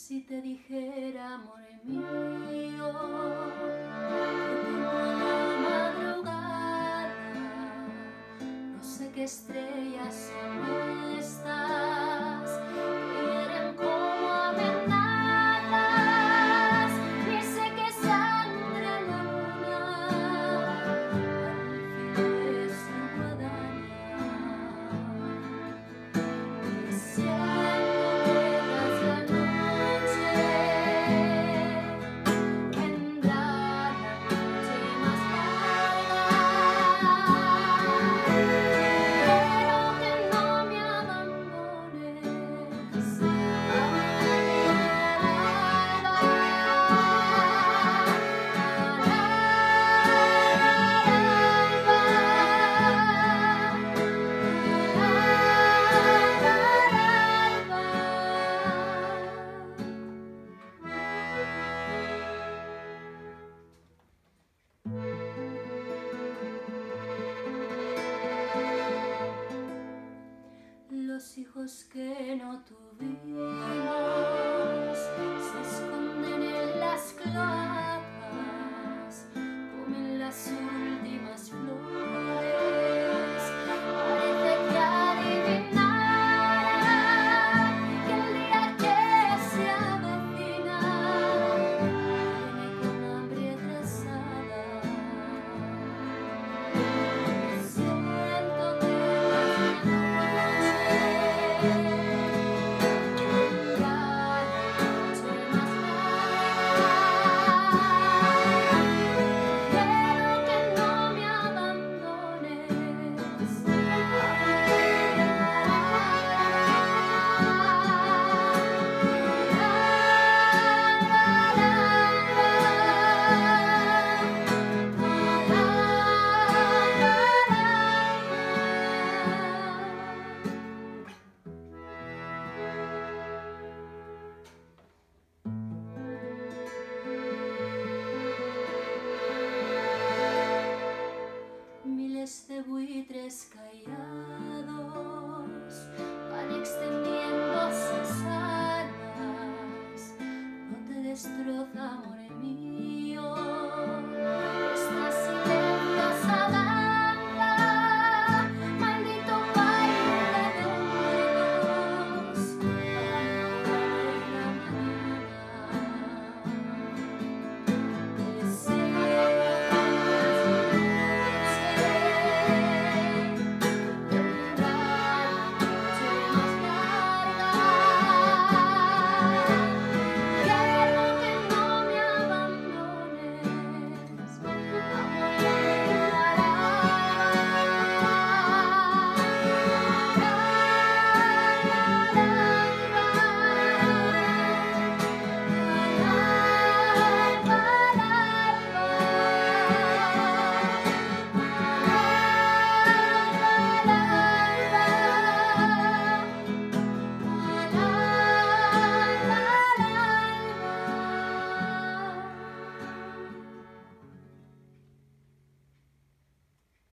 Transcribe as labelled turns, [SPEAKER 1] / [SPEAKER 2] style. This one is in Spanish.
[SPEAKER 1] Si te dijera, amor mío, que temo la madrugada, no sé qué estrellas son estas, quieren como aventadas, y sé que sangra la luna al filo de su guadaña. Los hijos que no tuvimos se esconden en las cloacas, comen las